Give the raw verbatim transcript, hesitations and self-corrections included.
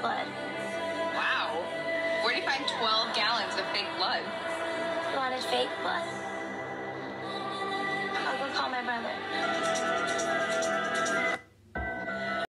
blood. Wow. Where do you find twelve gallons of fake blood? You wanted fake blood? I'll go call my brother.